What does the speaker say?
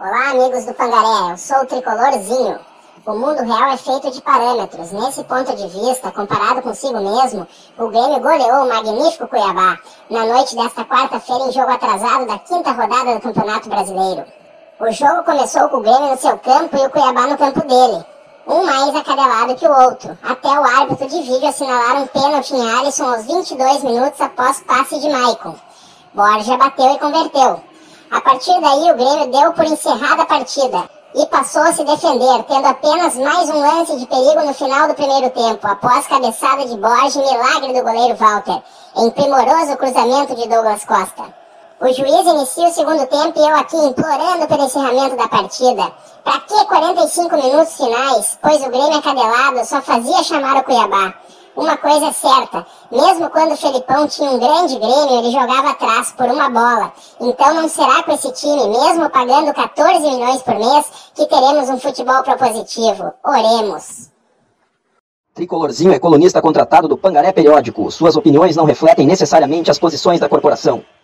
Olá, amigos do Pangaré, eu sou o Tricolorzinho. O mundo real é feito de parâmetros. Nesse ponto de vista, comparado consigo mesmo, o Grêmio goleou o magnífico Cuiabá na noite desta quarta-feira em jogo atrasado da 5ª rodada do Campeonato Brasileiro. O jogo começou com o Grêmio no seu campo e o Cuiabá no campo dele, um mais a cada lado que o outro, até o árbitro de vídeo assinalar um pênalti em Alisson aos 22 minutos após passe de Maicon. Borja bateu e converteu. A partir daí, o Grêmio deu por encerrada a partida e passou a se defender, tendo apenas mais um lance de perigo no final do primeiro tempo, após cabeçada de Borja e milagre do goleiro Walter, em primoroso cruzamento de Douglas Costa. O juiz inicia o segundo tempo e eu aqui implorando pelo encerramento da partida. Pra que 45 minutos finais, pois o Grêmio acadelado só fazia chamar o Cuiabá. Uma coisa é certa, mesmo quando o Felipão tinha um grande Grêmio, ele jogava atrás por uma bola. Então não será com esse time, mesmo pagando 14 milhões por mês, que teremos um futebol propositivo. Oremos. Tricolorzinho é colunista contratado do Pangaré Periódico. Suas opiniões não refletem necessariamente as posições da corporação.